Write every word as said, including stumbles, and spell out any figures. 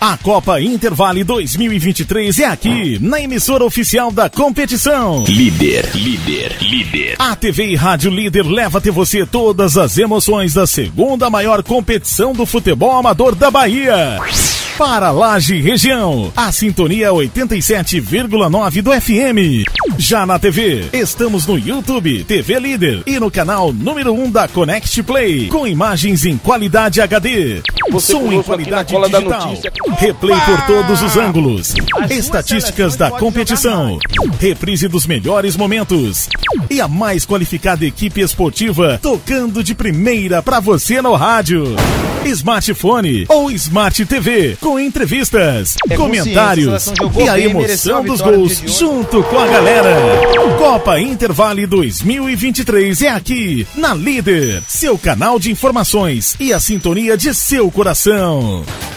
A Copa Intervale dois mil e vinte e três é aqui, na emissora oficial da competição. Líder, líder, líder. A T V e Rádio Líder leva até você todas as emoções da segunda maior competição do futebol amador da Bahia. Para Laje e região, a sintonia oitenta e sete vírgula nove do F M. Já na T V, estamos no YouTube, T V Líder e no canal número um da Connect Play, com imagens em qualidade H D, Você som em qualidade digital, replay por todos os ângulos, estatísticas da competição, reprise dos melhores momentos e a mais qualificada equipe esportiva tocando de primeira para você no rádio, smartphone ou Smart T V, com entrevistas, É comentários e a bem, emoção a dos vitória gols de hoje. junto com a galera. Copa Intervale dois mil e vinte e três é aqui, na Líder, seu canal de informações e a sintonia de seu coração.